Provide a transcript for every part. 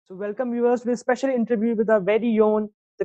So welcome viewers with a special interview with our very own, the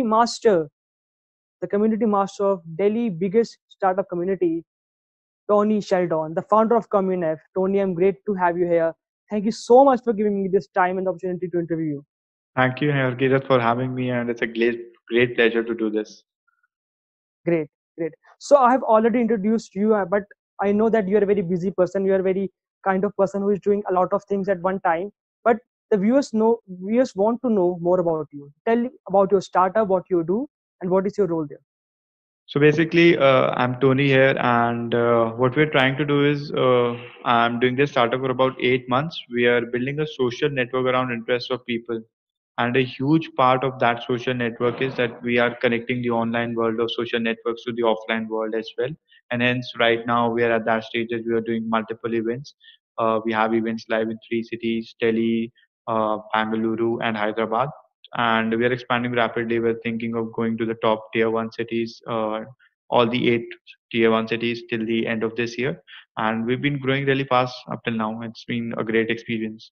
community master of Delhi biggest startup community, Tony Sheldon, the founder of Comunev. Tony, I'm great to have you here. Thank you so much for giving me this time and the opportunity to interview you. Thank you, Harkirat, for having me, and it's a great pleasure to do this. Great, great. So I have already introduced you, but I know that you are a very busy person. You are a very kind of person who is doing a lot of things at one time. But the viewers want to know more about you. Tell about your startup, what you do, and what is your role there. So basically, I'm Tony here, and what we're trying to do is I'm doing this startup for about 8 months. We are building a social network around interests of people, and a huge part of that social network is that we are connecting the online world of social networks to the offline world as well. And hence, right now we are at that stage that we are doing multiple events. We have events live in three cities: Delhi, Bangalore, and Hyderabad, and we are expanding rapidly. We're thinking of going to the top tier one cities, all the eight tier one cities till the end of this year. And we've been growing really fast up till now. It's been a great experience.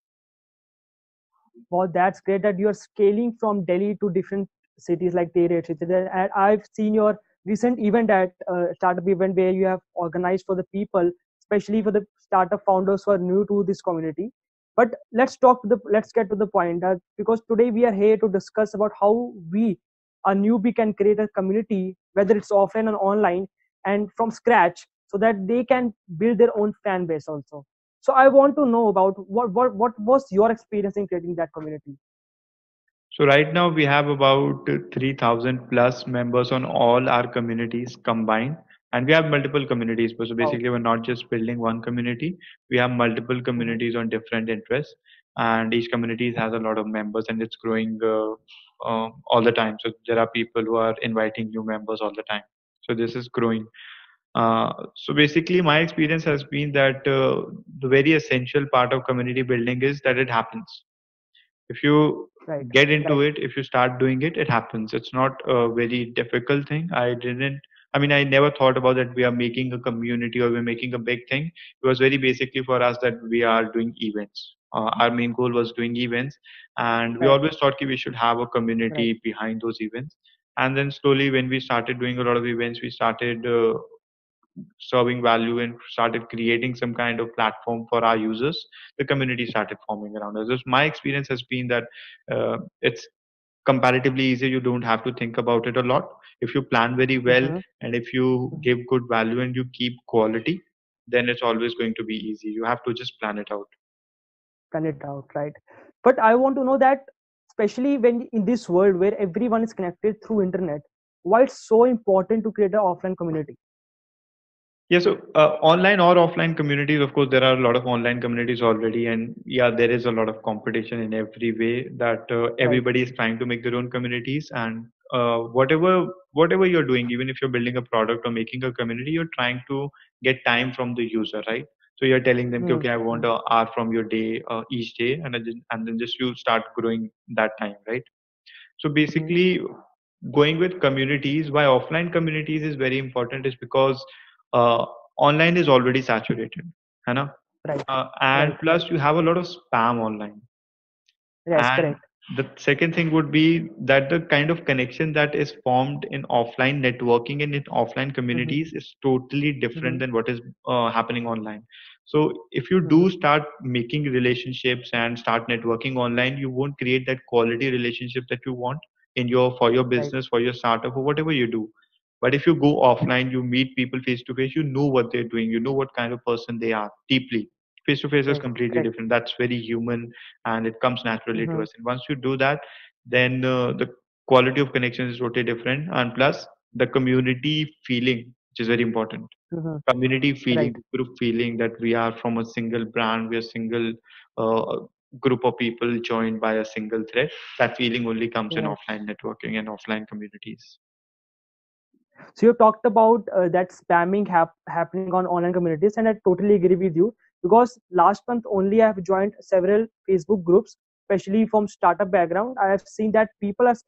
Wow, that's great that you're scaling from Delhi to different cities like tier 8 cities. And I've seen your recent event at startup event where you have organized for the people, especially for the startup founders who are new to this community. But let's get to the point that because today we are here to discuss about how we, a newbie, can create a community, whether it's offline or online, and from scratch, so that they can build their own fan base also. So I want to know about what was your experience in creating that community. So right now we have about 3,000 plus members on all our communities combined, and we have multiple communities. So Wow. basically, we're not just building one community; we have multiple Mhm. communities on different interests, and each community has a lot of members, and it's growing all the time. So there are people who are inviting new members all the time. So this is growing. So basically, my experience has been that the very essential part of community building is that it happens. If you Right. get into it, if you start doing it, it happens. It's not a very difficult thing. I never thought about that we are making a community or we're making a big thing. It was very basically for us that we are doing events. Our main goal was doing events, and we Right. always thought that we should have a Right. community behind those events. And then slowly, when we started doing a lot of events, we started serving value and started creating some kind of platform for our users. The community started forming around us. Just my experience has been that it's comparatively easy. You don't have to think about it a lot. If you plan very well Mm-hmm. and if you give good value and you keep quality, then it's always going to be easy. You have to just plan it out. Plan it out. Right. But I want to know that, especially when in this world where everyone is connected through internet, why it's so important to create an offline community. Yeah, so online or offline communities, of course, there are a lot of online communities already, and yeah, there is a lot of competition in every way that Right. everybody is trying to make their own communities, and whatever you're doing, even if you're building a product or making a community, you're trying to get time from the user, right? So you're telling them, Hmm. okay, I want an hour from your day each day, and then just you start growing that time, right? So Hmm. basically, going with communities, why offline communities is very important is because uh, online is already saturated, है ना? Right. And Right. plus you have a lot of spam online. Yes. And Correct. the second thing would be that the kind of connection that is formed in offline networking and in offline Mm-hmm. communities is totally Mm-hmm. different than what is happening online. So if you Mm-hmm. do start making relationships and start networking online, you won't create that quality relationship that you want in your for your Right. business, for your startup, or whatever you do. But if you go offline, you meet people face to face, you know what they're doing, you know what kind of person they are deeply. Face to face is Yes. completely Correct. different. That's very human and it comes naturally to Mm-hmm. us. And once you do that, then the quality of connection is totally different. And plus, the community feeling, which is very important. Mm-hmm. Community Right. feeling, group feeling that we are from a single brand, we are single group of people joined by a single thread. That feeling only comes in Right. offline networking and offline communities. So you talked about that spamming happening on online communities, and I totally agree with you because last month only I have joined several Facebook groups, especially from startup background. I have seen that people are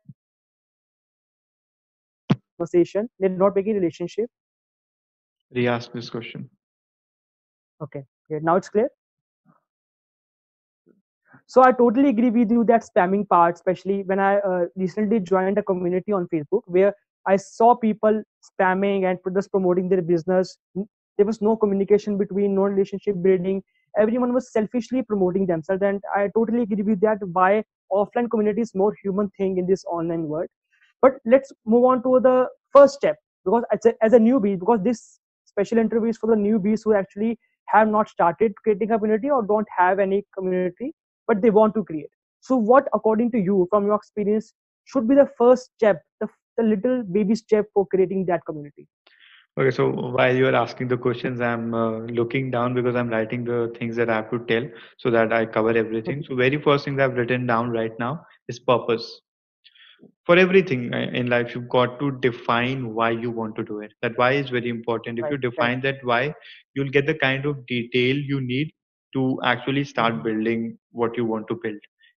conversation, they're not making relationship. Re-ask this question. Okay, okay, now it's clear. So I totally agree with you that spamming part, especially when I recently joined a community on Facebook where I saw people spamming and just promoting their business. There was no communication between, no relationship building. Everyone was selfishly promoting themselves, and I totally agree with that. Why offline community is more human thing in this online world. But let's move on to the first step, because as a newbie, because this special interview is for the newbies who actually have not started creating a community or don't have any community, but they want to create. So what, according to you, from your experience, should be the first step, the little baby step for creating that community? Okay, so while you are asking the questions, I'm looking down because I'm writing the things that I have to tell so that I cover everything. Okay. So very first thing that I've written down right now is purpose. For everything in life, you've got to define why you want to do it. That why is very important. If you Right, right. define that why, you'll get the kind of detail you need to actually start Hmm. building what you want to build.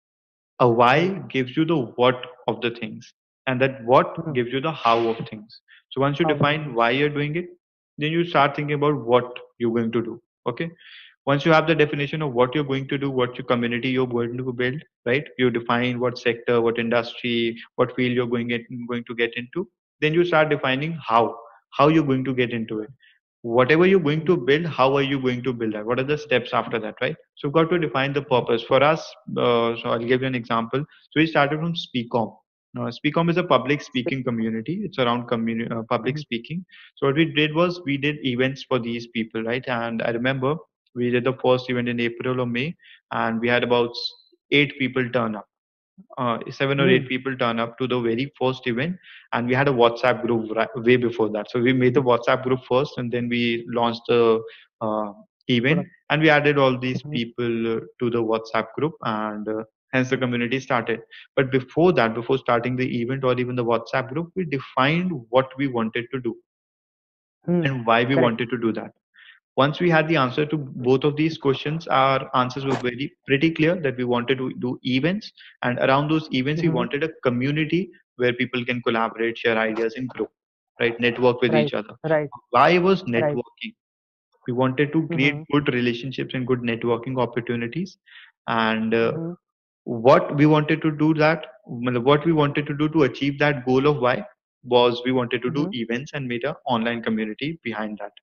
A why Right. gives you the what of the things, and that what Hmm. gives you the how of things. So once you How of define why things. you're doing it, then you start thinking about what you're going to do. Okay, once you have the definition of what you're going to do, what your community you're going to build, right? You define what sector, what industry, what field you're going to get into. Then you start defining how you're going to get into it. Whatever you're going to Hmm. build, how are you going to build that? What are the steps after that, right? So you've got to define the purpose. For us, so I'll give you an example. So we started from Speakom. Speakom is a public speaking community. It's around public Hmm. speaking. So what we did was we did events for these people, right? And I remember we did the first event in April or May, and we had about 8 people turn up. 7 or 8 Hmm. people turn up to the very first event, and we had a WhatsApp group way before that. So we made the WhatsApp group first, and then we launched the uh, event, Product. and we added all these Hmm. people to the WhatsApp group, and hence the community started. But before that, before starting the event or even the WhatsApp group, we defined what we wanted to do Hmm. and why we Correct. wanted to do that. Once we had the answer to both of these questions, our answers were very pretty clear that we wanted to do events, and around those events, we Hmm. wanted a community where people can collaborate, share ideas, and grow, right? Network with each Right. other. Right. Why was Right. networking? We wanted to create Hmm. good relationships and good networking opportunities, and Hmm. what we wanted to do that, what we wanted to do to achieve that goal of why was we wanted to do Hmm. events and made an online community behind that.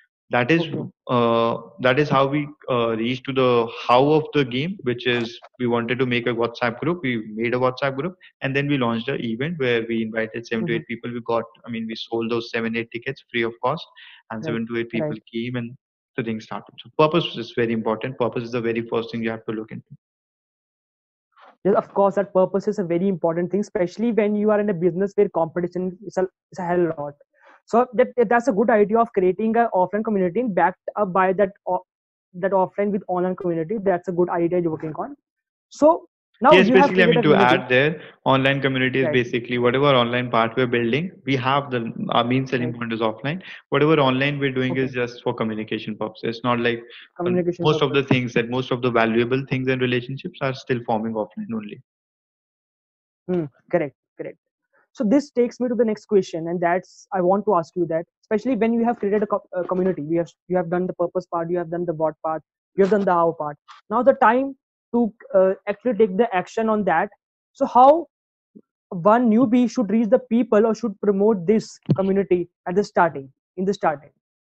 Okay. That is how we reached to the how of the game, which is we wanted to make a WhatsApp group. We made a WhatsApp group, and then we launched an event where we invited seven to Hmm. eight people. We sold those 7 8 tickets free of cost, and Right. 7 to 8 people Right. came, and the thing started. So purpose is very important. Purpose is the very first thing you have to look into. Yes, of course, that purpose is a very important thing, especially when you are in a business where competition is a hell lot. So that's a good idea of creating an offline community backed up by that offline with online community. That's a good idea you're working on. So now Yes, you have basically, created a to community, add there, online community is right? basically whatever online part we're building, we have our main selling Right. point is offline. Whatever online we're doing is Okay. just for communication purposes. It's not like Communication most of the purpose. most of the valuable things and relationships are still forming offline only. Correct. Correct. So this takes me to the next question, and that's I want to ask you that, especially when you have created a community, you have done the purpose part, you have done the what part, you have done the how part. Now the time to actually take the action on that. So how one newbie should reach the people or should promote this community at the starting, in the starting.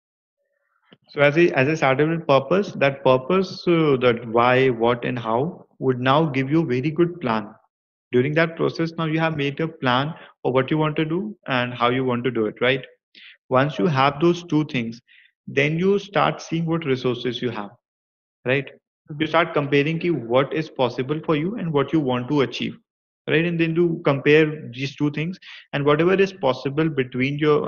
So as I started with purpose, that purpose, that why, what, and how would now give you a very good plan. During that process, now you have made a plan of what you want to do and how you want to do it, right? Once you Right. have those two things, then you start seeing what resources you have, right? You Hmm. start comparing ki what is possible for you and what you want to achieve, right? And then you compare these two things, and whatever is possible between your,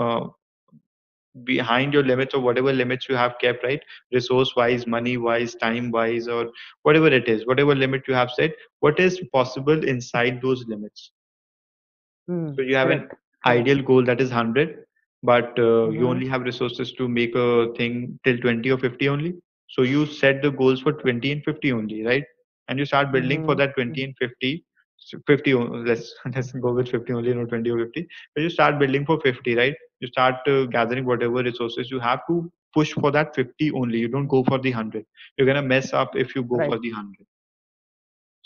behind your limits or whatever limits you have kept, right? Resource wise, money wise, time wise, or whatever it is, whatever limit you have set, what is possible inside those limits. So you have an Correct. Correct. ideal goal that is 100, but you Hmm. only have resources to make a thing till 20 or 50 only. So you set the goals for 20 and 50 only, right? And you start building for Hmm. that 20 and 50. So 50, let's go with 50 only, not 20 or 50. But you start building for 50, right? You start gathering whatever resources you have to push for that 50 only. You don't go for the 100. You're gonna mess up if you go Right. for the 100.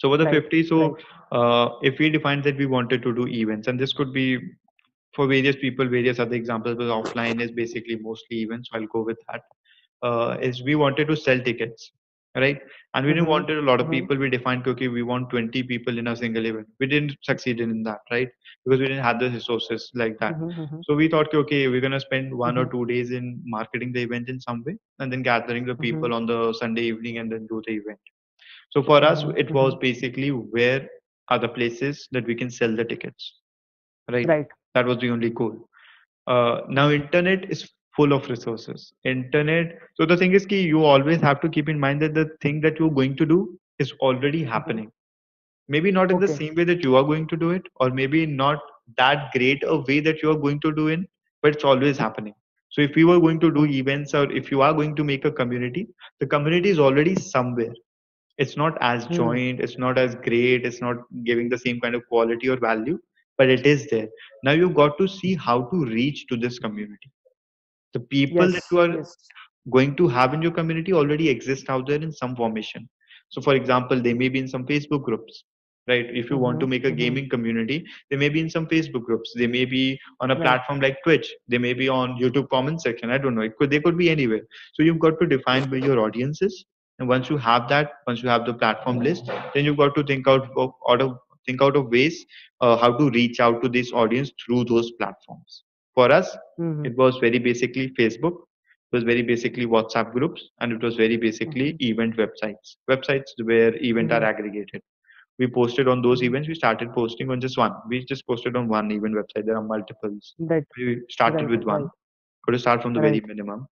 So for the Right. 50, so Right. if we define that we wanted to do events, and this could be for various people, various other examples, but offline is basically mostly events. So I'll go with that. Is we wanted to sell tickets, right? And we didn't Mm-hmm. wanted a lot of Mm-hmm. people. We defined, okay, we want 20 people in a single event. We didn't succeed in that, right? Because we didn't have the resources like that. Mm-hmm. So we thought, okay, we're gonna spend one or Mm-hmm. 2 days in marketing the event in some way, and then gathering the Mm-hmm. people on the Sunday evening and then do the event. So for us, Mm-hmm. it was Mm-hmm. basically where are the places that we can sell the tickets, right? Right. That was the only goal. Now internet is full of resources. Internet. So the thing is, ki you always have to keep in mind that the thing that you're going to do is already Mm-hmm. happening. Maybe not in the Okay. same way that you are going to do it, or maybe not that great a way that you are going to do it, but it's always happening. So if you are going to do Mm-hmm. events or if you are going to make a community, the community is already somewhere. It's not as joint, it's not as great, it's not giving the same kind of quality or value, but it is there. Now you've got to see how to reach to this community. The people that you Yes. are Yes. going to have in your community already exist out there in some formation. So for example, they may be in some Facebook groups, right? If you want Mm-hmm. to make a Mm-hmm. gaming community, they may be in some Facebook groups, they may be on a Right. platform like Twitch, they may be on YouTube comment section, I don't know, they could be anywhere. So you've got to define where your audience is, and once you have that, once you have the platform list, then you've got to think out of ways how to reach out to this audience through those platforms. For us, Mm-hmm. it was very basically Facebook, it was very basically WhatsApp groups, and it was very basically Mm-hmm. event websites. Websites where events are Mm-hmm. aggregated. We posted on those Mm-hmm. events. We started posting on just one. We just posted on one event website. There are multiples. Right. We started Right. with one. Right. Got to start from the very Right. minimum.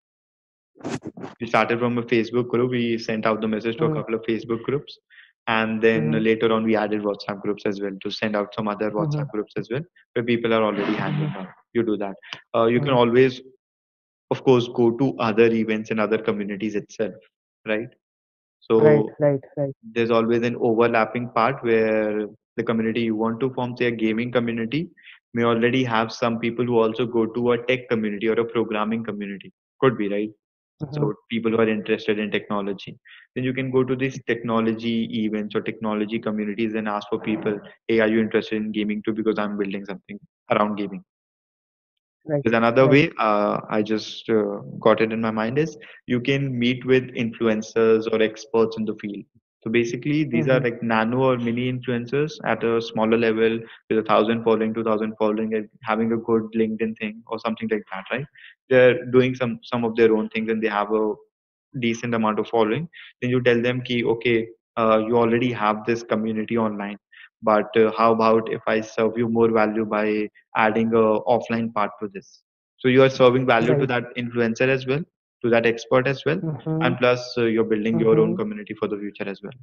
We started from a Facebook group. We sent out the message to a Mm-hmm. couple of Facebook groups. And then Mm-hmm. later on, we added WhatsApp groups as well to send out some other Mm-hmm. WhatsApp groups as well where people are already hanging Mm-hmm. out. You do that. You can Mm-hmm. always, of course, go to other events in other communities itself, right? Right. So Right. Right. there's always an overlapping part where the community you want to form, say a gaming community, may already have some people who also go to a tech community or a programming community. Could be, right? Mm-hmm. So people who are interested in technology. Then you can go to these technology events or technology communities and ask for people, hey, are you interested in gaming too? Because I'm building something around gaming. Right. There's another Right. way I just got it in my mind is you can meet with influencers or experts in the field. So basically, these are Mm-hmm. like nano or mini influencers at a smaller level with 1,000 following, 2,000 following, and having a good LinkedIn thing or something like that, right? They're doing some of their own things and they have a decent amount of following. Then you tell them, ki, okay, you already have this community online, but how about if I serve you more value by adding a offline part to this? So you are serving value to Right. that influencer as well, to that expert as well, Mm-hmm. and plus you're building your own Mm-hmm. community for the future as well.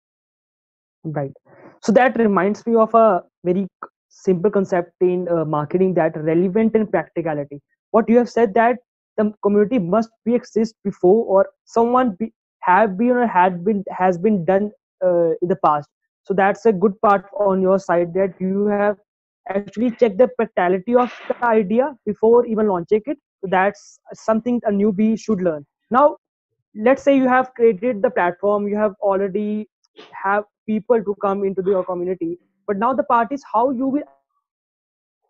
Right. So that reminds me of a very simple concept in marketing, that relevant and practicality. What you have said, that the community must be exist before, or someone have been or had been has been done in the past. So that's a good part on your side, that you have actually checked the practicality of the idea before even launching it. So that's something a newbie should learn. Now, let's say you have created the platform, you have already have people to come into your community, but now the part is how you will attract them.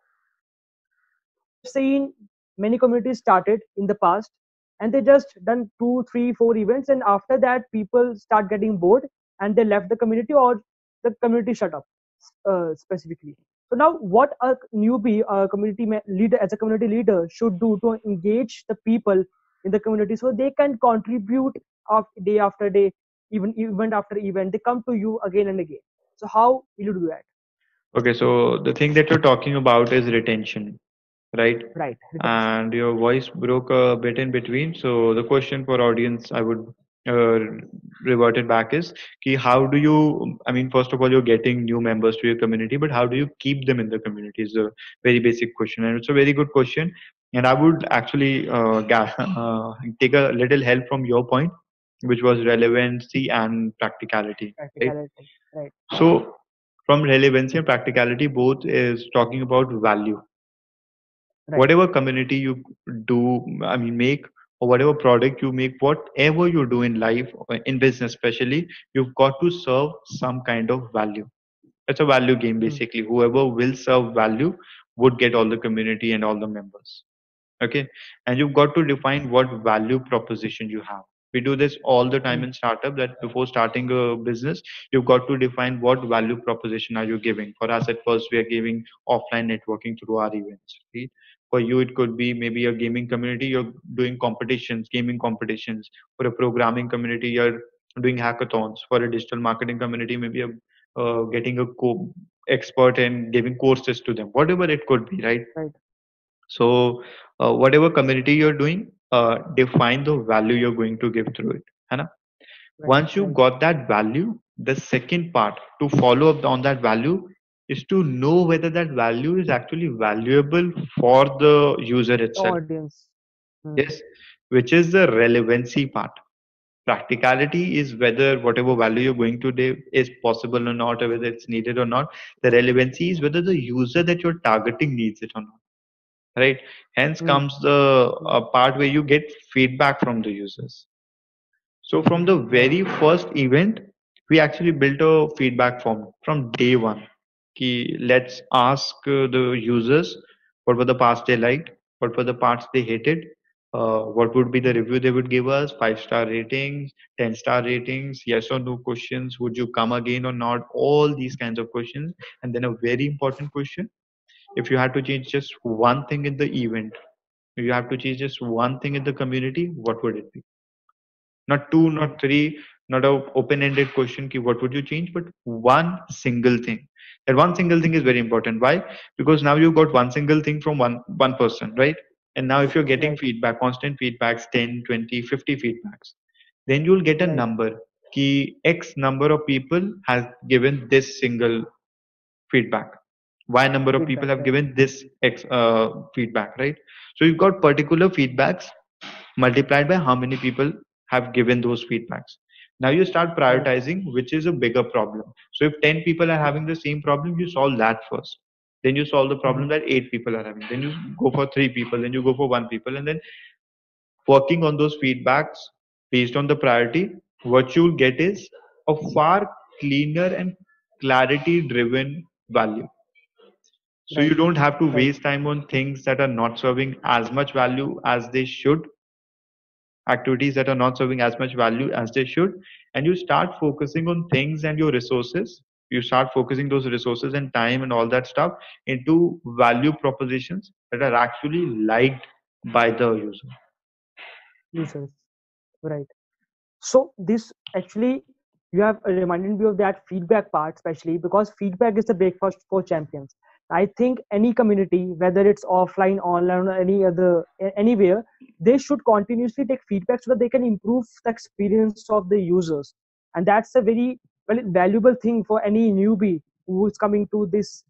I have seen many communities started in the past, and they just done 2 3 4 events, and after that people start getting bored and they left the community, or the community shut up specifically. So now what a newbie community leader, as a community leader, should do to engage the people in the community so they can contribute of day after day, even event after event, they come to you again and again. So how will you do that? Okay, so the thing that you're talking about is retention, right? Right, retention. And your voice broke a bit in between. So the question for audience, I would uh, revert it back is, ki how do you? I mean, first of all, you're getting new members to your community, but how do you keep them in the community? Is a very basic question, and it's a very good question. And I would actually take a little help from your point, which was relevancy and practicality, right? Practicality. Right. So from relevancy and practicality, both is talking about value. Right. Whatever community you do, I mean, make, or whatever product you make, whatever you do in life, or in business especially, you've got to serve some kind of value. It's a value game mm, basically. Whoever will serve value would get all the community and all the members. Okay. And you've got to define what value proposition you have. We do this all the time mm, in startup, that before starting a business, you've got to define what value proposition are you giving. For us, at first we are giving offline networking through our events, right? For you it could be maybe a gaming community, you're doing competitions, gaming competitions. For a programming community, you're doing hackathons. For a digital marketing community, maybe you're getting a expert and giving courses to them, whatever it could be, right? right, So, whatever community you're doing, define the value you're going to give through it. है ना? right, Once you right. got that value, the second part to follow up on that value is to know whether that value is actually valuable for the user The itself. audience. Mm, Yes, which is the relevancy part. Practicality is whether whatever value you're going to give is possible or not, or whether it's needed or not. The relevancy is whether the user that you're targeting needs it or not, right? Hence mm, comes the mm, part where you get feedback from the users. So from the right, very first event, we actually built a feedback form from day one. Let's ask the users what were the parts they liked, what were the parts they hated, what would be the mm, review they would give us, 5-star ratings, 10-star ratings, yes or no questions, would you come again or not, all these kinds of questions. And then a very important question: if you had to change just one thing in the event, if you have to change just one thing in the community, what would it be? Not two, mm, not three, not a open-ended question ki what would you change, but one single thing. That one single thing is very important. Why? Because now you got one single thing from one person, right? And now if you're getting right, feedback, constant feedbacks, 10, 20, 50 feedbacks, then you'll get a right. number ki X number of people has given this single feedback, y number of people Feedback, have right. given this x feedback, right? So you've got particular feedbacks multiplied by how many people have given those feedbacks. Now you start Right. prioritizing which is a bigger problem. So if 10 people are Mm, having the same problem, you solve that first. Then you solve the problem mhm. that 8 people are having. Then you go for 3 people. Then you go for 1 people. And then working on those feedbacks based on the priority, what you'll get is a far cleaner and clarity driven value. So you Right, don't have to right. waste time on things that are not serving as much value as they should, activities that are not serving as much value as they should, and you start focusing on things and your resources. You start focusing those resources and time and all that stuff into value propositions that are actually liked by the user. Users. Right. So this actually, you have reminded me of that feedback part, especially because feedback is the breakfast for champions. I think any community, whether it's offline, online, or any other anywhere, they should continuously take feedback so that they can improve the experience of the users. And that's a very valuable thing for any newbie who is coming to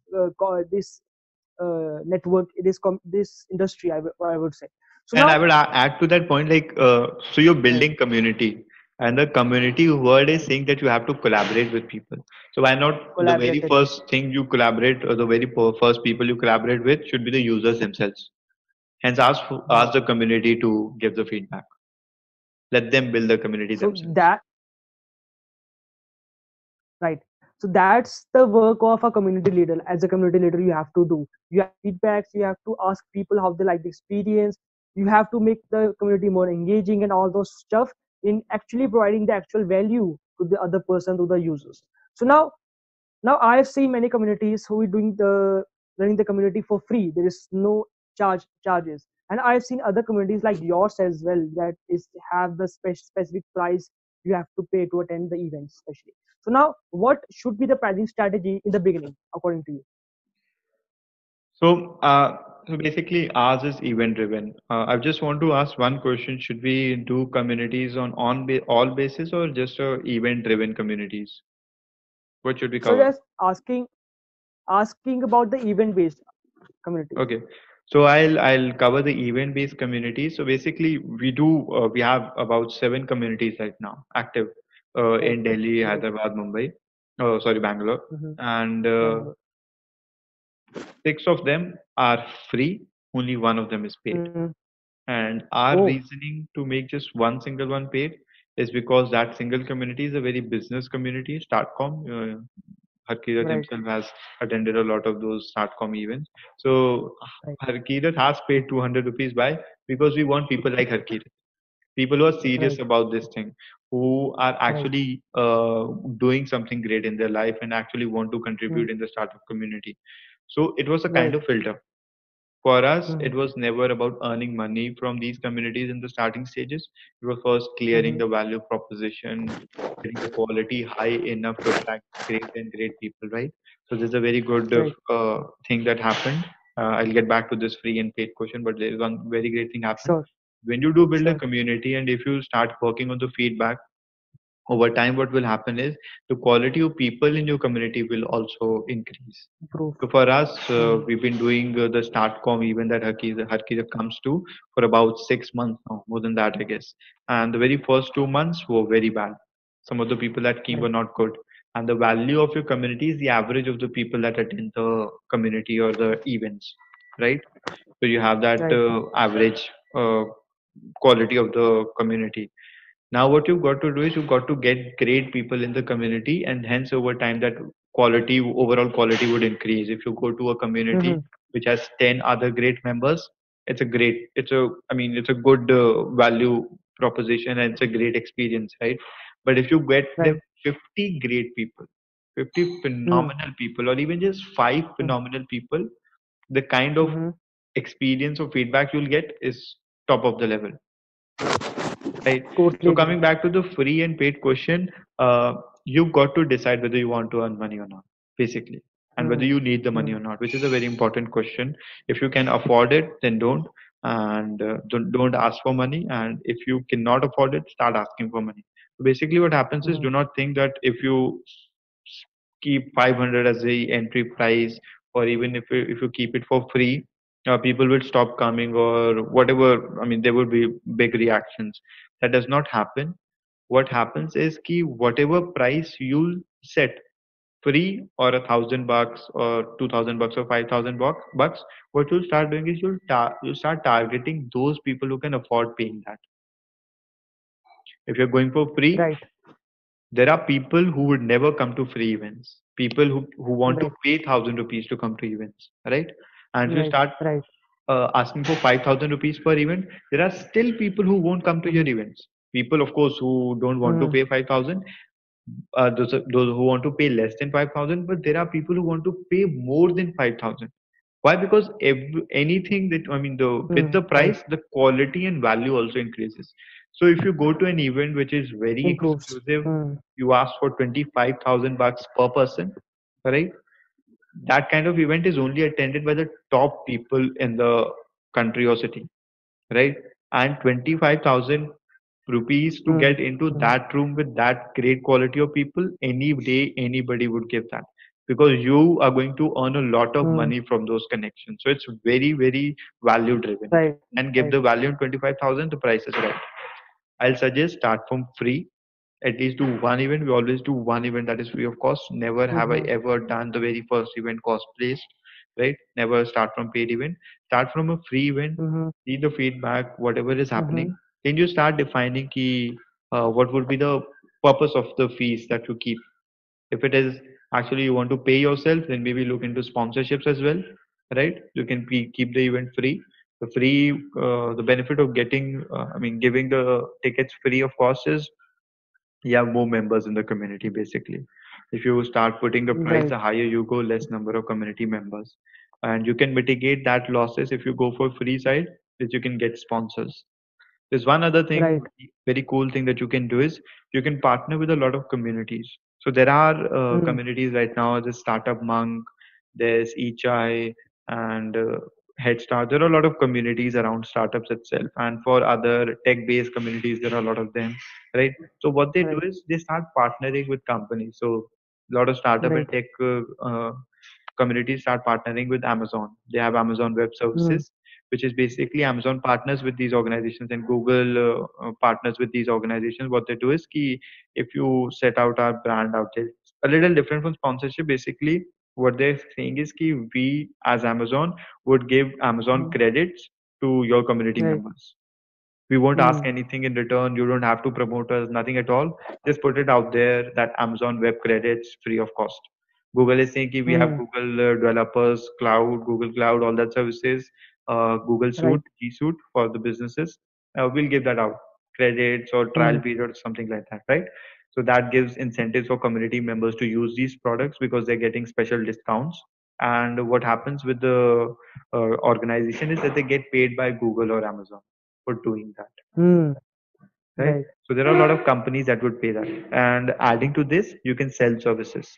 this network, this industry. I would say. So And I now, would add to that point, like, so you're right, building community, and the community word is saying that you have to collaborate with people. So why not the very collaborated, first thing you collaborate, or the very first people you collaborate with should be the users themselves. Hence, ask right. the community to give the feedback. Let them build the community So themselves. that right. So that's the work of a community leader. As a community leader, you have to do. You have feedbacks. You have to ask people how they like the experience. You have to make the community more engaging and all those stuff in actually providing the actual value to the other person, to the users. So now I've seen many communities who are doing the running the community for free. There is no charges, and I've seen other communities like yours as well that is have the specific price you have to pay to attend the events, especially. So now, what should be the pricing strategy in the beginning, according to you? So, so basically, ours is event driven. I just want to ask one question: should we do communities on all basis, or just event driven communities? What should we So cover? just asking about the event based communities. Okay, so I'll cover the event-based community. So basically, we have about 7 communities right now active Right, in Delhi, right. Hyderabad, Mumbai. Oh, sorry, Bangalore, Mm-hmm. and Bangalore. 6 of them are free. Only one of them is paid, Mm, And our Oh, reasoning to make just one single one paid is because that single community is a very business community. StartKom, Harkirat right, himself has attended a lot of those StartKom events. So right, Harkirat has paid 200 rupees. Why? Because we want people like Harkirat, people who are serious right, about this thing, who are right. actually doing something great in their life and actually want to Mm, contribute in the startup community. So it was a kind right. of filter. For us, Mm, it was never about earning money from these communities in the starting stages. It was first clearing mm-hmm, the value proposition, getting the quality high enough to attract great people, right? So there's a very good right. thing that happened. I'll get back to this free and paid question, but there is one very great thing happened. Sure, When you do build a sure. community and if you start working on the feedback, over time, what will happen is the quality of people in your community will also increase. Proof. So for us, Mm, we've been doing the StartKom event that Harkiza comes to for about 6 months now, more than that, I guess. And the very first 2 months were very bad. Some of the people that came were right, not good. And the value of your community is the average of the people that attend the community or the events, right? So you have that right. average quality of the community. Now, what you've got to do is you've got to get great people in the community, and hence over time that quality, overall quality would increase. If you go to a Mm-hmm, community which has 10 other great members, I mean, it's a good value proposition and it's a great experience, right? But if you get them right. 50 great people, 50 Mm, phenomenal people, or even just five mm, phenomenal people, the kind of mm-hmm, experience or feedback you'll get is top of the level, right? totally So agree. coming back to the free and paid question, uh, you've got to decide whether you want to earn money or not, basically, and whether Mm, you need the money mm, or not, which is a very important question. If you can afford it, then don't, and don't ask for money. And if you cannot afford it, start asking for money. Basically, what happens is, mm, do not think that if you keep 500 as the entry price, or even if you keep it for free, people will stop coming or whatever. I mean, there will be big reactions. That does not happen. What happens is ki whatever price you'll set, free or $1,000 or $2,000 or $5,000 bucks, what you'll start doing is you'll start targeting those people who can afford paying that. If you're going for free, right, there are people who would never come to free events. People who want to right, pay 1,000 rupees to come to events, right? And if you right, start right. asking for 5,000 rupees per event, there are still people who won't come to Mm-hmm, your events. People, of course, who don't want to mm, pay 5,000, those who want to pay less than 5,000, but there are people who want to pay more than 5,000. Why? Because anything that, I mean, with the right. price, the quality and value also increases. So if you go to an event which is very Improves. exclusive, Mm, you ask for 25,000 bucks per person, right? That kind of event is only attended by the top people in the country or city, right? And 25,000 rupees to mm, get into mm, that room with that great quality of people, any day anybody would give that, because you are going to earn a lot of mm, money from those connections. So it's very, very value driven. If right, you can give right. the value in 25,000, the price is right. I'll suggest start from free. At least do one event. We always do one event that is free of cost. Never have I Mm-hmm, ever done the very first event cost placed, right? Never start from paid event. Start from a free event. mm-hmm, See the feedback, whatever is mm-hmm, happening. Then you start defining key, what would be the purpose of the fees that you keep. If it is actually you want to pay yourself, then maybe look into sponsorships as well, right? You can keep the event free. The benefit of getting, I mean, giving the tickets free of cost is you have more members in the community, basically. If you start putting the price, right, the higher you go, less number of community members. And you can mitigate that losses if you go for free side, that you can get sponsors. There's one other thing, right. very cool thing that you can do is you can partner with a lot of communities. So there are Mm, communities right now, there's Startup Monk, there's Echai, and Head Start. There are a lot of communities around startups itself. And for other tech-based communities, there are a lot of them, right? So what they do right, is they start partnering with companies. So a lot of startup and right. tech communities start partnering with Amazon. They have Amazon Web Mm, Services, which is basically Amazon partners with these organizations and Google partners with these organizations. What they do is key, if you set out our brand out there, it's a little different from sponsorship. Basically, what they're saying is key, we as Amazon would give Amazon mm, credits to your community right. members. We won't ask Hmm. anything in return. You don't have to promote us, nothing at all. Just put it out there that Amazon Web Credits free of cost. Google is saying ki we have Hmm. Google developers, cloud, Google Cloud, all that services, Google Suite, Right. G Suite for the businesses. We'll give that out, credits or trial Hmm. period or something like that, right? So that gives incentives for community members to use these products because they're getting special discounts. And what happens with the organization is that they get paid by Google or Amazon for doing that, Hmm. right? Right. So there are a lot of companies that would pay that. And adding to this, you can sell services.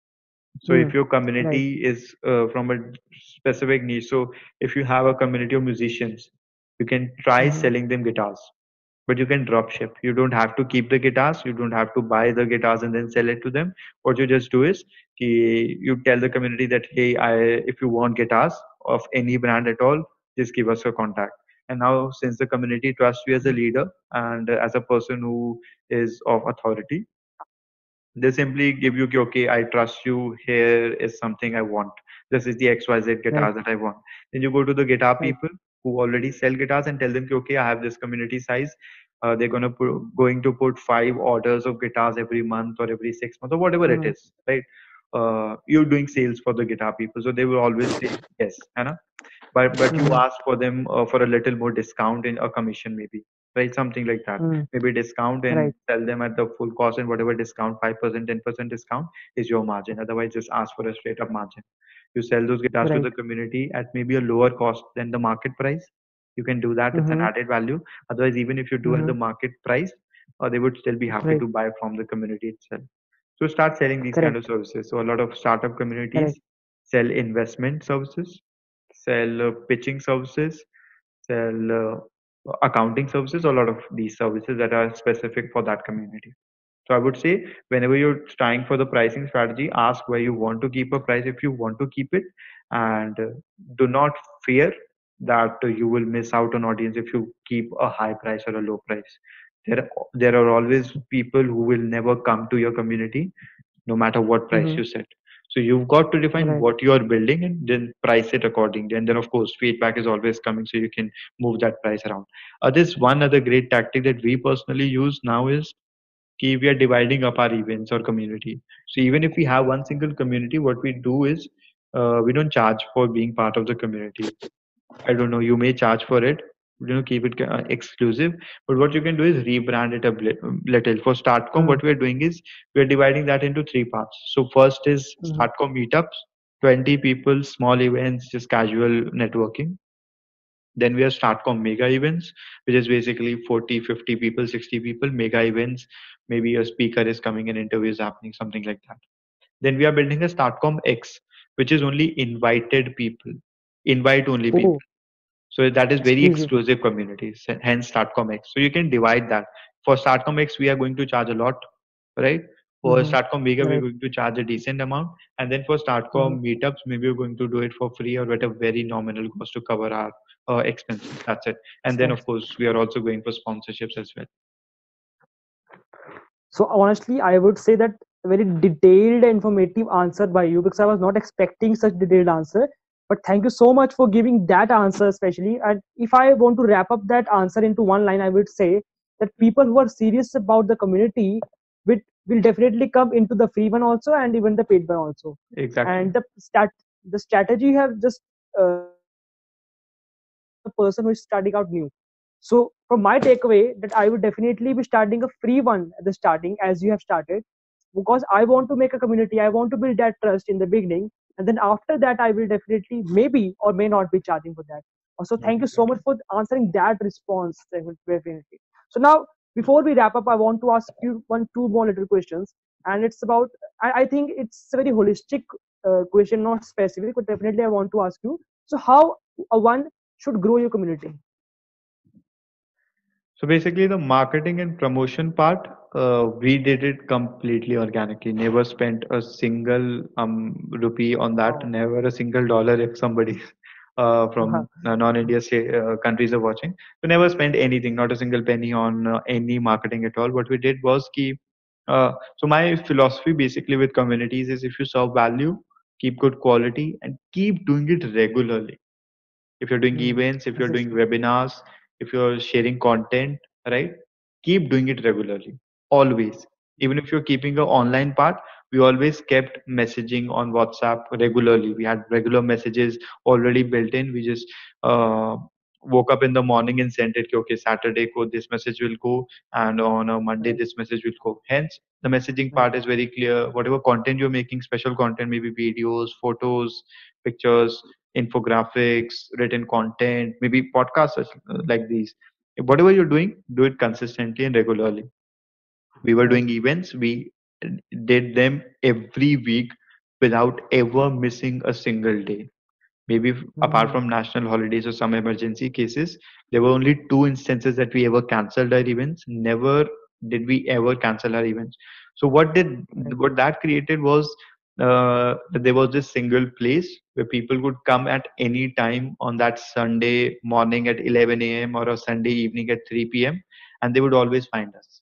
So Hmm. if your Right. community is from a specific niche, so if you have a community of musicians, you can try Hmm. selling them guitars, but you can drop ship. You don't have to keep the guitars. You don't have to buy the guitars and then sell it to them. What you just do is you tell the community that, hey, if you want guitars of any brand at all, just give us your contact. And now, since the community trusts you as a leader and as a person who is of authority, they simply give you, okay, I trust you. Here is something I want. This is the XYZ Right. guitar that I want. Then you go to the guitar Right. people who already sell guitars and tell them, okay, I have this community size. They're going to put 5 orders of guitars every month or every 6 months or whatever it Hmm. is, right? You're doing sales for the guitar people, so they will always say yes, Anna, but you Hmm. ask for them for a little more discount in a commission maybe, right? Something like that. Hmm. Maybe discount and Right. sell them at the full cost, and whatever discount, 5%, 10% discount is your margin. Otherwise, just ask for a straight up margin. You sell those guitars to Right. the community at maybe a lower cost than the market price. You can do that. It's an Hmm. added value. Otherwise, even if you do at Hmm. the market price, they would still be happy Right. to buy from the community itself. So start selling these kind of Correct. services. So a lot of startup communities Correct. sell investment services, sell pitching services, sell accounting services, a lot of these services that are specific for that community. So I would say whenever you're trying for the pricing strategy, ask where you want to keep a price if you want to keep it, and do not fear that you will miss out on audience if you keep a high price or a low price. There are always people who will never come to your community no matter what price Hmm. you set. So you've got to define Right. what you are building and then price it accordingly. And then of course feedback is always coming so you can move that price around. There's one other great tactic that we personally use now is we are dividing up our events or community. So even if we have one single community, what we do is we don't charge for being part of the community. I don't know, you may charge for it, keep it exclusive. But what you can do is rebrand it a little. For StartKom, Hmm. what we're doing is we're dividing that into three parts. So first is Hmm. StartKom meetups, 20 people, small events, just casual networking. Then we have StartKom mega events, which is basically 40, 50 people, 60 people, mega events. Maybe a speaker is coming and interview is happening, something like that. Then we are building a StartKom X, which is only invited people, invite only people. Oh, So that is very exclusive. exclusive communities, hence StartCom X. So you can divide that. For StartCom X, we are going to charge a lot, right? For Hmm. StartCom Mega, we're Right. going to charge a decent amount. And then for Hmm. StartCom meetups, maybe we're going to do it for free or at a very nominal cost to cover our expenses. That's it. And then, of Expense. course, we are also going for sponsorships as well. So honestly, I would say that a very detailed, informative answer by you because I was not expecting such detailed answer. But thank you so much for giving that answer, especially. And if I want to wrap up that answer into one line, I would say that people who are serious about the community will, will definitely come into the free one also and even the paid one also. Exactly. And the strategy you have just mentioned is very perfect for the person who is starting out new. So from my takeaway, that I would definitely be starting a free one at the starting as you have started, because I want to make a community. I want to build that trust in the beginning, and then after that, I will definitely maybe or may not be charging for that. Also, thank you so much Exactly. for answering that response. Definitely. So now, before we wrap up, I want to ask you two more little questions, and it's about. I think it's a very holistic question, not specific, but definitely I want to ask you. So how one should grow your community? So basically, the marketing and promotion part, we did it completely organically. Never spent a single rupee on that. Wow. Never a single dollar if somebody Wow. from non-India countries are watching. We never spent anything, not a single penny on any marketing at all. What we did was keep. So my philosophy basically with communities is if you serve value, keep good quality, and keep doing it regularly. If you're doing Hmm. events, if you're doing Consistent. webinars, if you're sharing content, right, keep doing it regularly, always. Even if you're keeping an online part, we always kept messaging on WhatsApp regularly. We had regular messages already built in. We just uh, woke up in the morning and sent it, okay, Saturday ko this message will go, and on a Monday Right. this message will go. Hence, the messaging Right. part is very clear. Whatever content you're making, special content, maybe videos, photos, pictures, infographics, written content, maybe podcasts like these. Whatever you're doing, do it consistently and regularly. We were Right. doing events, we did them every week without ever missing a single day. Maybe apart Hmm. from national holidays or some emergency cases, there were only two instances that we ever cancelled our events. Never did we ever cancel our events. So Right. what that created was that there was this single place where people could come at any time on that Sunday morning at 11 a.m. or a Sunday evening at 3 p.m. and they would always find us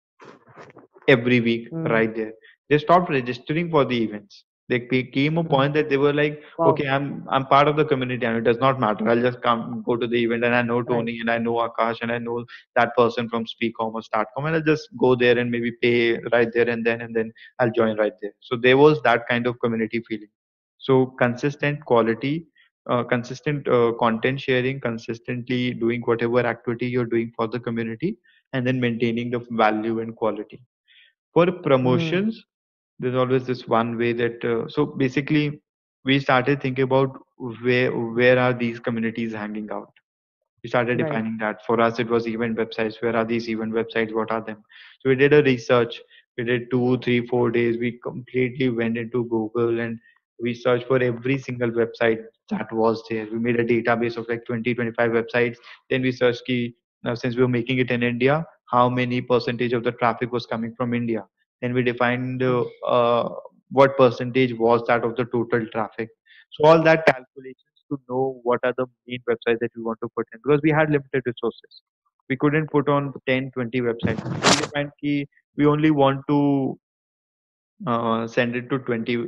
every week Hmm. right there. They stopped registering for the events. They came a Hmm. point that they were like, Wow. okay, I'm part of the community and it does not matter. I'll just come go to the event and I know Right. Tony and I know Akash and I know that person from SpeakCom or StartKom and I'll just go there and maybe pay right there and then I'll join right there. So there was that kind of community feeling. So consistent quality, consistent content sharing, consistently doing whatever activity you're doing for the community, and then maintaining the value and quality. For Hmm. promotions, there's always this one way that so basically we started thinking about where are these communities hanging out. We started Right. defining that. For us it was event websites. Where are these event websites? What are them? So we did a research. We did 2 3 4 days. We completely went into Google and we searched for every single website that was there. We made a database of like 20 25 websites. Then we searched key, now since we were making it in India, how many percentage of the traffic was coming from India. Then we defined Hmm. what percentage was that of the total traffic. So all that calculations to know what are the main websites that we want to put in, because we had limited resources. We couldn't put on 10 20 websites. So we defined key we only want to send it to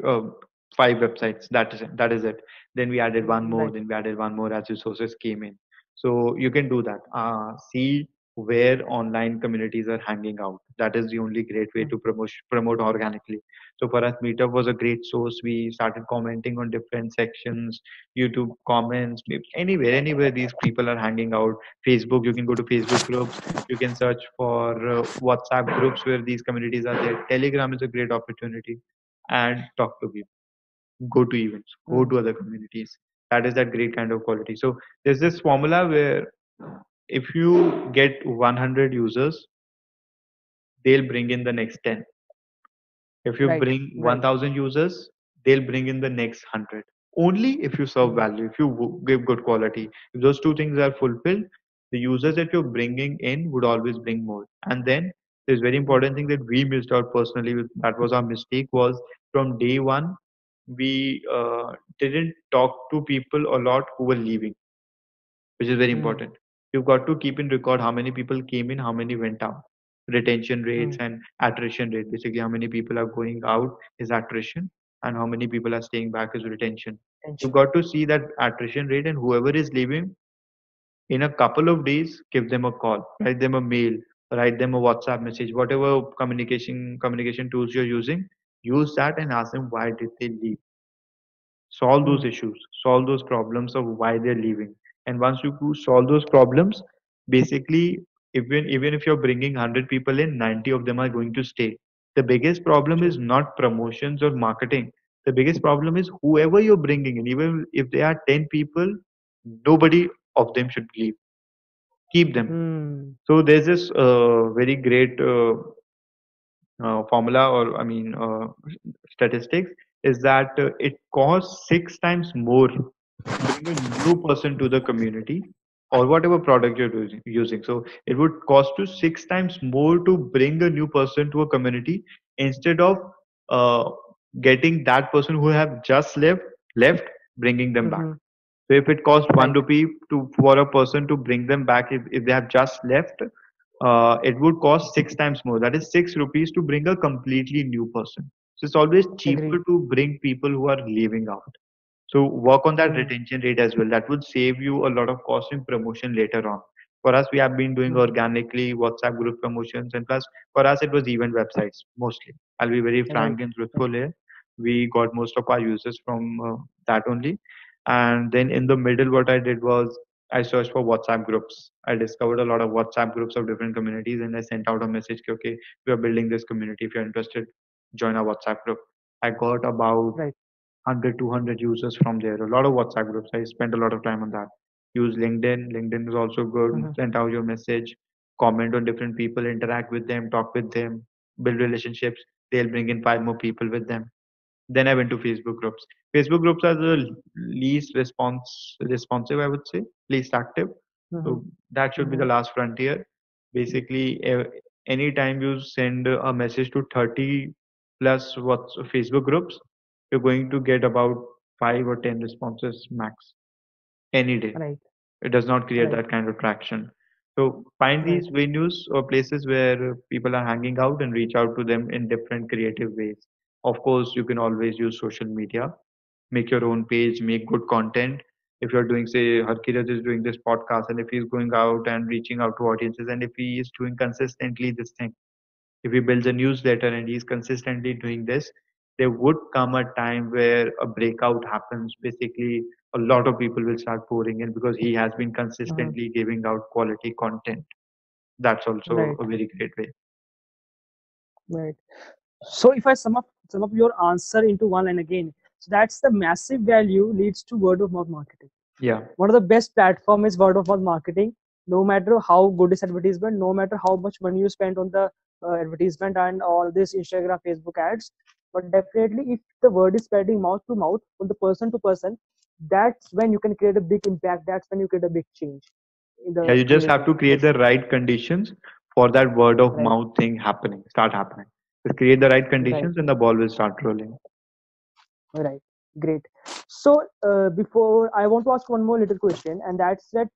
25 websites. That is it. Then we added one more. Right. Then we added one more as resources came in. So you can do that. See where online communities are hanging out. That is the only great way Hmm. to promote organically. So for us, Meetup was a great source. We started commenting on different sections, YouTube comments, anywhere these people are hanging out. Facebook, you can go to Facebook groups. You can search for WhatsApp groups where these communities are there. Telegram is a great opportunity, and talk to people. Go to events. Go Hmm. to other communities. That is that great kind of quality. So there's this formula where if you get 100 users, they'll bring in the next 10. If you Right. bring Right. 1,000 users, they'll bring in the next 100. Only if you serve Hmm. value, if you give good quality. If those two things are fulfilled, the users that you're bringing in would always bring more. And then there's very Hmm. important thing that we missed out personally. That was our mistake. Was from day one, we didn't talk to people a lot who were leaving, which is very Hmm. important. You've got to keep in record how many people came in, how many went out. Retention rates Hmm. and attrition rate. Basically, how many people are going out is attrition, and how many people are staying back is retention. You've Tension. got to see that attrition rate, and whoever is leaving, in a couple of days, give them a call, write them a mail, write them a WhatsApp message, whatever communication tools you're using, use that and ask them why did they leave. Solve those Hmm. issues, solve those problems of why they're leaving. And once you solve those problems, basically, even if you're bringing 100 people in, 90 of them are going to stay. The biggest problem is True. not promotions or marketing. The biggest problem is whoever you're bringing in, even if they are 10 people, nobody of them should leave. Keep them. Hmm. So there's this very great formula, or I mean statistics, is that it costs 6 times more to bring a new person to the community or whatever product you're using. So it would cost you 6 times more to bring a new person to a community instead of uh, getting that person who have just left, bringing them back. Hmm. So if it costs one Right. rupee to for a person to bring them back, if they have just left, it would cost 6 times more. That is 6 rupees to bring a completely new person. So it's always cheaper Agree. to bring people who are leaving out. So work on that Hmm. retention rate as well. That would save you a lot of cost in promotion later on. For us, we have been doing Mhm. organically WhatsApp group promotions, and plus for us it was event websites mostly. I'll be very Right. frank and Right. truthful here. We got most of our users from that only. And then in the middle, what I did was I searched for WhatsApp groups. I discovered a lot of WhatsApp groups of different communities, and I sent out a message, okay, we are building this community. If you're interested, join our WhatsApp group. I got about Right. 100, 200 users from there. A lot of WhatsApp groups. I spent a lot of time on that. Use LinkedIn. LinkedIn is also good. Mhm. Send out your message, comment on different people, interact with them, talk with them, build relationships. They'll bring in five more people with them. Then I went to Facebook groups. Facebook groups are the least responsive, I would say, least active. Mhm. So that should be the Mhm. last frontier. Basically, anytime you send a message to 30 plus what's Facebook groups, you're going to get about 5 or 10 responses max any day. Right. It does not create Right. that kind of traction. So find Right. these venues or places where people are hanging out and reach out to them in different creative ways. Of course, you can always use social media, make your own page, make good content. If you're doing, say, Harkirat is doing this podcast, and if he's going out and reaching out to audiences, and if he is doing consistently this thing, if he builds a newsletter and he's consistently doing this, there would come a time where a breakout happens. Basically, a lot of people will start pouring in because he has been Mhm. consistently giving out quality content. That's also Right. a very great way. Right. So if I sum up your answer into one line again, so that's the massive value leads to word of mouth marketing. Yeah. One of the best platform is word of mouth marketing. No matter how good is advertisement, no matter how much money you spend on the advertisement and all this Instagram, Facebook ads, but definitely if the word is spreading mouth to mouth from the person to person, that's when you can create a big impact. That's when you create a big change in Yeah, the you just have community. to create Yes, the right conditions for that word of right, mouth thing start happening. Just create the right right. conditions and the ball will start rolling. Right, great. So before I want to ask one more little question, and that's that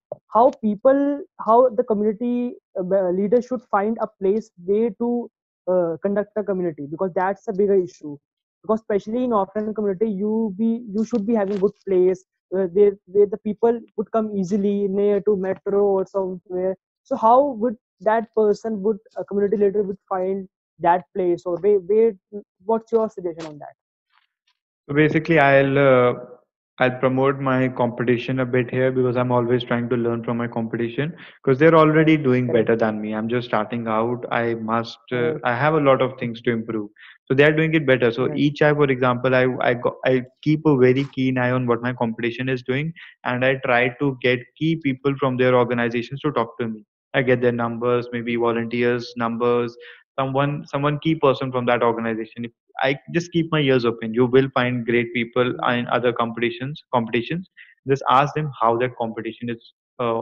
how the community leaders should find a place way to conduct a community because that's a bigger issue. Because especially in offline community, you should be having good place where the people would come easily near to metro or somewhere. So how would that person would a community leader would find that place or where what's your suggestion on that? So basically, I'll promote my competition a bit here because I'm always trying to learn from my competition because they're already Right, doing correct. better than me. I'm just starting out. Right, I have a lot of things to improve. So they are doing it better. So right, each eye, for example, I keep a very keen eye on what my competition is doing, and I try to get key people from their organizations to talk to me. I get their numbers, maybe volunteers numbers, someone key person from that organization. I just keep my ears open. You will find great people in other competitions. Just ask them how that competition is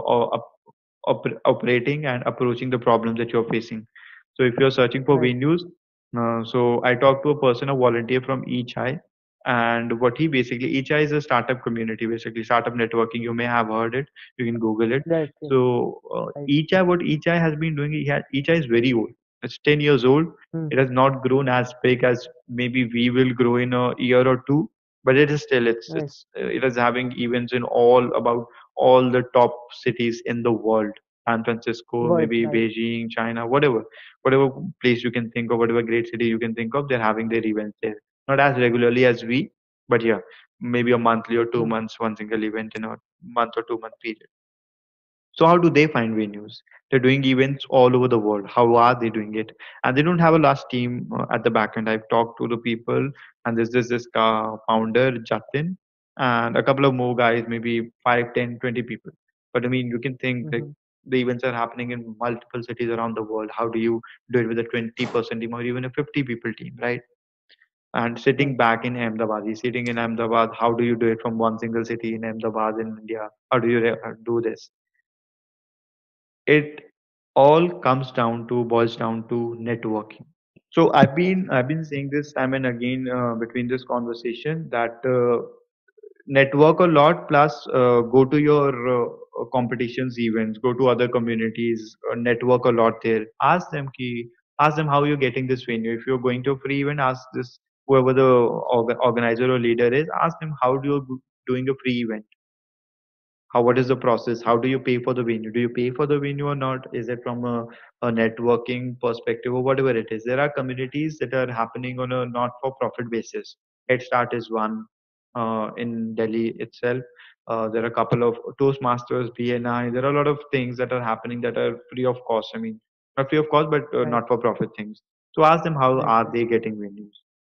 operating and approaching the problems that you're facing. So if you're searching for right, venues, so I talked to a person, a volunteer from each eye, and what he basically each eye is a startup community, basically startup networking. You may have heard it. You can Google it. right, yes, So right. each eye, what each eye has been doing, each eye is very old. It's 10 years old. Hmm, It has not grown as big as maybe we will grow in a year or two, but it is still right, it is having events in all the top cities in the world. San Francisco, world, maybe right. Beijing, China, whatever place you can think of, whatever great city you can think of, they're having their events there. Not as regularly as we, but yeah, maybe a monthly or two Hmm, months, one single event in a month or 2 month period. So how do they find venues? They're doing events all over the world. How are they doing it? And they don't have a large team at the back end. I've talked to the people, and there's this founder Jatin, and a couple of more guys, maybe 5, 10, 20 people. But I mean, you can think like hmm, the events are happening in multiple cities around the world. How do you do it with a 20% team or even a 50 people team, right? And sitting right, back in Ahmedabad, he's sitting in Ahmedabad. How do you do it from one single city in Ahmedabad in India? How do you do this? It all boils down to networking. So I've been saying this time and again between this conversation that network a lot, plus go to your competitions events, go to other communities, network a lot there. Ask them how you're getting this venue. If you're going to a free event, ask this whoever the organizer or leader is, ask them how do you doing a free event. What is the process? How do you pay for the venue? Do you pay for the venue or not? Is it from a networking perspective or whatever it is? There are communities that are happening on a not for profit basis. Head Start is one in Delhi itself. There are a couple of Toastmasters, BNI. There are a lot of things that are happening that are free of cost. I mean, not free of cost, but Right. not for profit things. So ask them, how Right. are Right. they getting venues?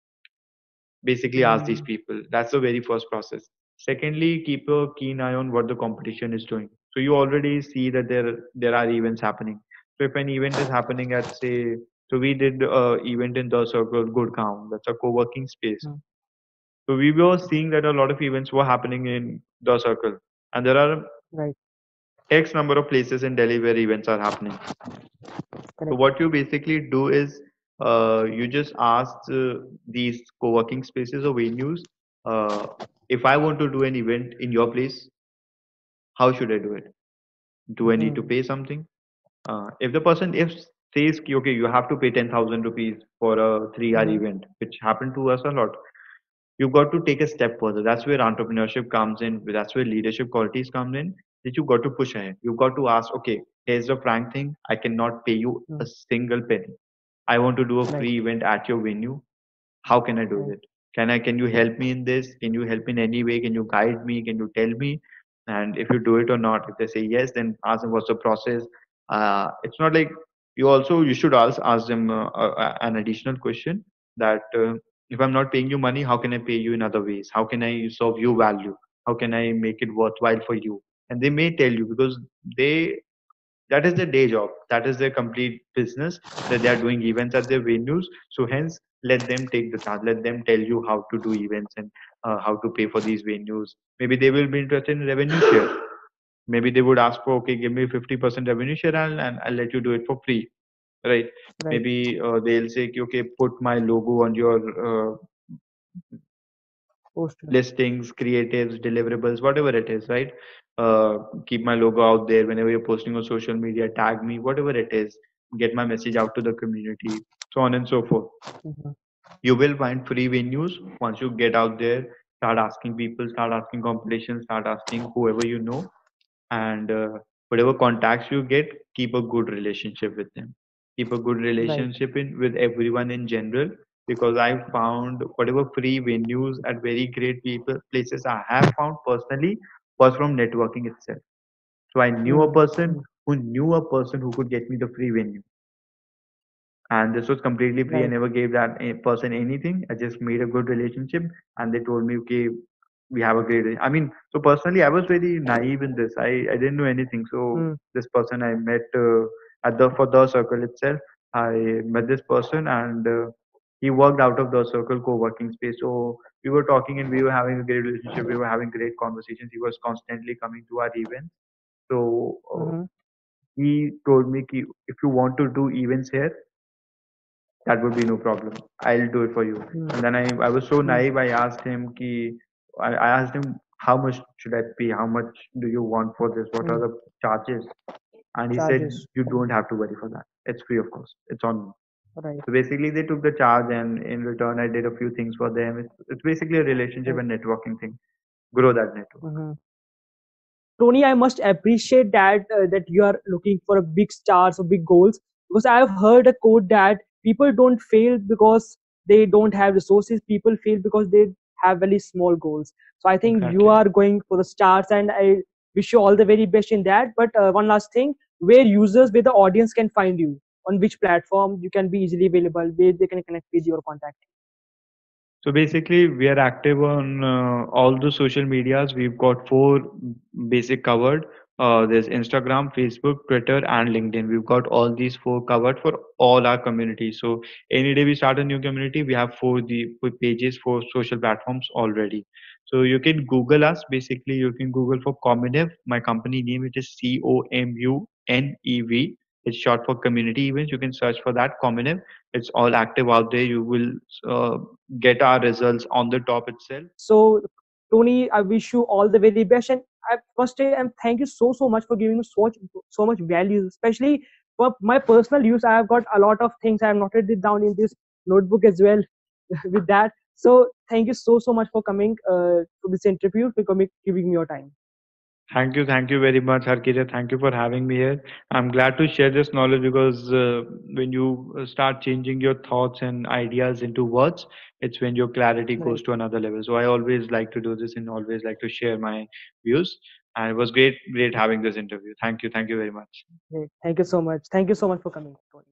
Basically ask these Mm, people. That's the very first process. Secondly, keep a keen eye on what the competition is doing. So you already see that there are events happening. So if an event is happening at, say, so we did event in the circle Gurgaon. That's a co-working space. mm, So we were seeing that a lot of events were happening in the circle, and there are right. X number of places in Delhi where events are happening. So Correct. what you basically do is you just ask these co-working spaces or venues, uh, if I want to do an event in your place, how should I do it? Do I need to Mm, pay something? If the person if says ki, okay, you have to pay 10,000 rupees for a 3 hour mm, event, which happened to us a lot, you've got to take a step further. That's where entrepreneurship comes in. That's where leadership qualities come in. That you got to push ahead. You've got to ask, okay, here's the frank thing. I cannot pay you a mm, single penny. I want to do a right. free event at your venue. How can I do Right. it? Can you help me in this? Can you help in any way? Can you guide me? Can you tell me? And if you do it or not, if they say yes, then ask them what's the process. It's not like you should ask them an additional question that if I'm not paying you money, how can I pay you in other ways? How can I serve you value? How can I make it worthwhile for you? And they may tell you because they that is their day job. That is their complete business, that they are doing events at their venues. So hence, let them take the charge. Let them tell you how to do events and how to pay for these venues. Maybe they will be interested in revenue share. Maybe they would ask for, okay, give me 50% revenue share, and I'll let you do it for free, right? Right. Maybe they'll say, okay, put my logo on your Poster. listings, creatives, deliverables, whatever it is, right? Keep my logo out there whenever you're posting on social media, tag me, whatever it is, get my message out to the community, so on and so forth. Mhm, You will find free venues once you get out there, start asking people, start asking competitions, start asking whoever you know, and whatever contacts you get, keep a good relationship with them. Keep a good right. relationship in with everyone in general, because I found whatever free venues at very great people places I have found personally was from networking itself. So I knew a Mm, person mm, who knew a person who could get me the free venue, and this was completely free. I right. never gave that person anything. I just made a good relationship, and they told me, okay, we have a great. I mean, so personally, I was very naive in this. I didn't know anything. So Mm, this person I met at the for the circle itself. I met this person, and he worked out of the circle co-working space. So we were talking, and we were having a great relationship. We were having great conversations. He was constantly coming to our events. So mhm, he told me, ki, if you want to do events here, that would be no problem. I'll do it for you. mm, And then I was so mm, naive. I asked him, how much should I pay? How much do you want for this? What are mm. the charges? And he said, Charges. you don't have to worry for that. It's free of course. It's on me. Right. So basically, they took the charge, and in return, I did a few things for them. It's basically a relationship Right. and networking thing. Grow that network. Mhm. Tony, I must appreciate that you are looking for a big stars or big goals, because I have heard a quote that people don't fail because they don't have resources. People fail because they have very small goals. So I think you Exactly. are going for the stars, and I wish you all the very best in that. But one last thing, where the audience can find you, on which platform you can be easily available, where they can connect with your contact. So basically, we are active on all the social medias. We've got four basic covered. There's Instagram, Facebook, Twitter, and LinkedIn. We've got all these four covered for all our communities. So any day we start a new community, we have four pages for social platforms already. So you can Google us. Basically, you can Google for Comunev. My company name, it is COMUNEV. It's short for community events. You can search for that Comunev. It's all active out there. You will uh, get our results on the top itself. So, Tony, I wish you all the very best. And I first say, and thank you so much for giving me so much value, especially for my personal use. I have got a lot of things I have noted it down in this notebook as well. With that, so thank you so much for coming to this interview, for giving me your time. Thank you very much, Harkita. Thank you for having me here. I'm glad to share this knowledge because when you start changing your thoughts and ideas into words, it's when your clarity Right. goes to another level. So I always like to do this and always like to share my views. And it was great having this interview. Thank you very much. Great. Thank you so much. Thank you so much for coming, Tony.